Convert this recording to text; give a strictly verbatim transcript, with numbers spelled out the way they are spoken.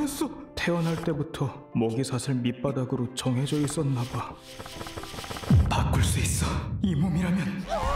아니었어. 태어날 때부터 먹이사슬 밑바닥으로 정해져 있었나봐. 바꿀 수 있어. 이 몸이라면.